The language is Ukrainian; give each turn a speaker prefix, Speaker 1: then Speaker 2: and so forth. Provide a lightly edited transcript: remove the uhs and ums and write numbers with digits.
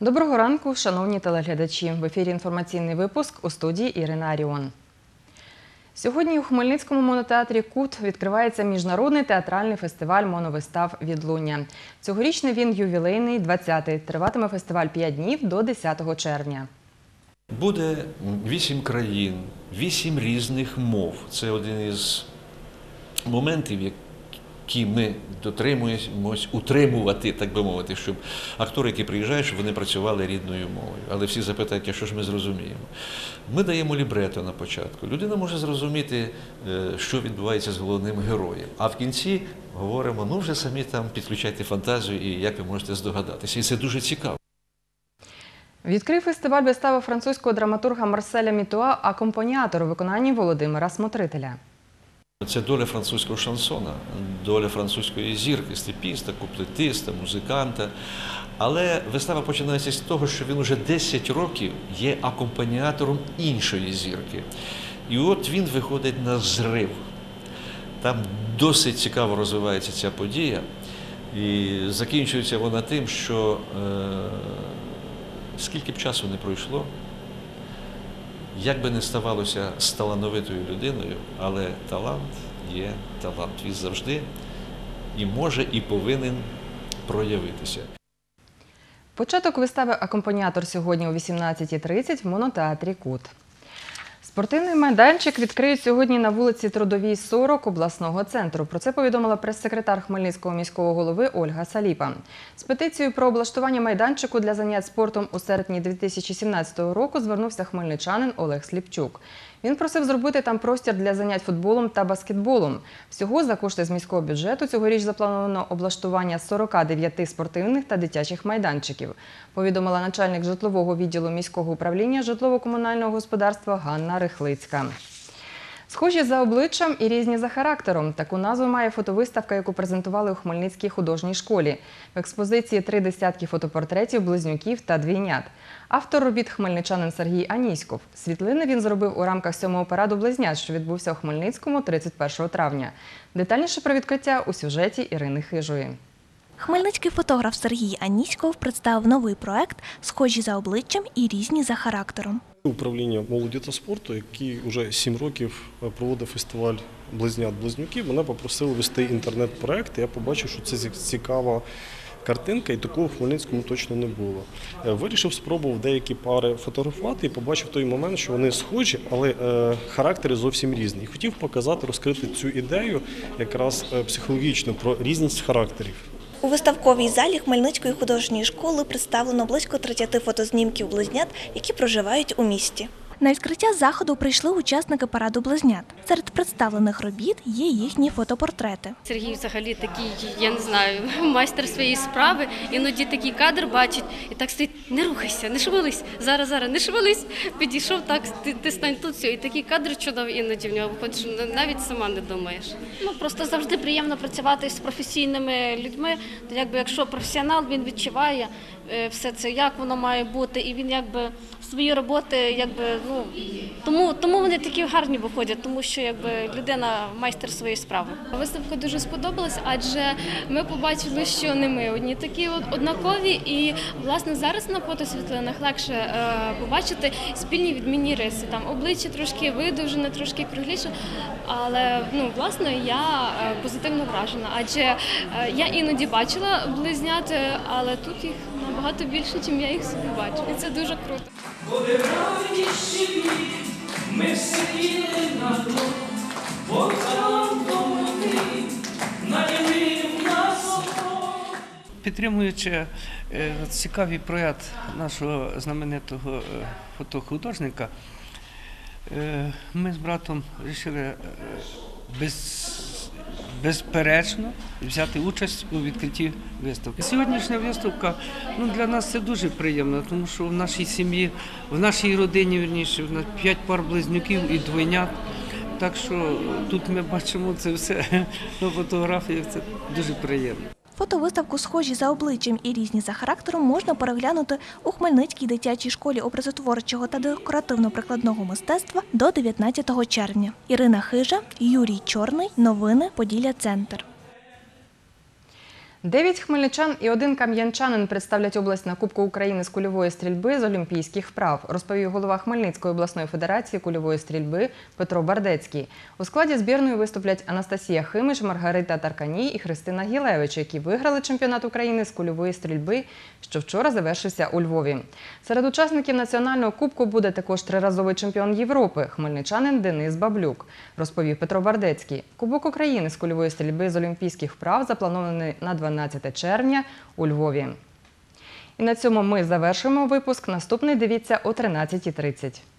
Speaker 1: Доброго ранку, шановні телеглядачі. В ефірі інформаційний випуск, у студії Ірина Аріон. Сьогодні у Хмельницькому монотеатрі «Кут» відкривається міжнародний театральний фестиваль моновистав «Відлуння». Цьогорічний він ювілейний, 20-й. Триватиме фестиваль 5 днів до 10 червня.
Speaker 2: Буде 8 країн, 8 різних мов. Це один із моментів, які ми дотримуємось утримувати, так би мовити, щоб актори, які приїжджають, щоб вони працювали рідною мовою. Але всі запитають, а що ж ми зрозуміємо? Ми даємо лібрето на початку. Людина може зрозуміти, що відбувається з головним героєм. А в кінці говоримо, ну вже самі там підключайте фантазію і як ви можете здогадатися. І це дуже цікаво.
Speaker 1: Відкрив фестиваль вистави французького драматурга Марселя Мітуа «Акомпаніатор» у виконанні Володимира Смотрителя.
Speaker 2: Це доля французького шансона, доля французької зірки, степіста, куплетиста, музиканта. Але вистава починається з того, що він уже 10 років є акомпаніатором іншої зірки. І от він виходить на зрив. Там досить цікаво розвивається ця подія. І закінчується вона тим, що скільки б часу не пройшло, як би не ставалося з талановитою людиною, але талант є талант. Він завжди і може, і повинен проявитися.
Speaker 1: Початок вистави «Акомпаніатор» сьогодні о 18:30 в монотеатрі «Кут». Спортивний майданчик відкриють сьогодні на вулиці Трудовій, 40 обласного центру. Про це повідомила прес-секретар Хмельницького міського голови Ольга Саліпа. З петицією про облаштування майданчику для занять спортом у серпні 2017 року звернувся хмельничанин Олег Сліпчук. Він просив зробити там простір для занять футболом та баскетболом. Всього за кошти з міського бюджету цьогоріч заплановано облаштування 49 спортивних та дитячих майданчиків, повідомила начальник житлового відділу міського управління житлово-комунального господарства Ганна Рихлицька. Схожі за обличчям і різні за характером. Таку назву має фотовиставка, яку презентували у Хмельницькій художній школі. В експозиції 3 десятки фотопортретів близнюків та двійнят. Автор робіт – хмельничанин Сергій Аніськов. Світлини він зробив у рамках 7-го параду близнят, що відбувся у Хмельницькому 31 травня. Детальніше про відкриття у сюжеті Ірини Хижої.
Speaker 3: Хмельницький фотограф Сергій Аніськов представив новий проект «Схожі за обличчям і різні за характером».
Speaker 4: Управління молоді та спорту, який вже 7 років проводить фестиваль близнят-близнюків, мене попросили вести інтернет-проект. Я побачив, що це цікава картинка, і такого в Хмельницькому точно не було. Вирішив, спробував деякі пари фотографувати і побачив той момент, що вони схожі, але характери зовсім різні. І хотів показати, розкрити цю ідею якраз психологічно про різність характерів.
Speaker 3: У виставковій залі Хмельницької художньої школи представлено близько 30 фотознімків близнят, які проживають у місті. На відкриття заходу прийшли учасники параду близнят. Серед представлених робіт є їхні фотопортрети.
Speaker 5: Сергій взагалі такий, я не знаю, майстер своєї справи. Іноді такий кадр бачить і так стоїть, не рухайся, не шевелись, зараз, не шевелись. Підійшов так, ти стань тут, все. І такий кадр чудовий іноді в нього виходить, що навіть сама не думаєш.
Speaker 6: Просто завжди приємно працювати з професійними людьми. Якщо професіонал, він відчуває все це, як воно має бути, і він свої роботи, тому вони такі гарні виходять, тому що людина майстер своєї справи.
Speaker 7: Виставка дуже сподобалась, адже ми побачили, що не ми одні такі однакові, і власне зараз на фотосвітлинах легше побачити спільні відмінні риси. Там обличчя трошки видовжене, трошки кругліше, але власне я позитивно вражена, адже я іноді бачила близнят, але тут їх набагато більше, ніж я їх собі бачу. І це дуже круто. Ми сиділи на дно,
Speaker 8: підтримуючи цікавий проєкт нашого знаменитого фотохудожника, ми з братом вирішили безперечно взяти участь у відкритті виставки. Сьогоднішня виставка для нас це дуже приємно, тому що в нашій сім'ї, в нашій родині, вірніше, 5 пар близнюків і двойнят. Так що тут ми бачимо це все на фотографіях, це дуже приємно.
Speaker 3: Фотовиставку «Схожі за обличчям і різні за характером» можна переглянути у Хмельницькій дитячій школі образотворчого та декоративно-прикладного мистецтва до 19 червня. Ірина Хижа, Юрій Чорний. Новини Поділля Центр.
Speaker 1: 9 хмельничан і 1 кам'янчанин представлять область на Кубку України з кульової стрільби з олімпійських вправ, розповів голова Хмельницької обласної федерації кульової стрільби Петро Бардецький. У складі збірної виступлять Анастасія Химиш, Маргарита Тарканій і Христина Гілевич, які виграли чемпіонат України з кульової стрільби, що вчора завершився у Львові. Серед учасників національного кубку буде також триразовий чемпіон Європи – хмельничанин Денис Баблюк, розповів Петро Бардецький. Кубок України з кульової стрільби з олімпійських вправ запланований на 12 червня у Львові. І на цьому ми завершуємо випуск. Наступний дивіться о 13:30.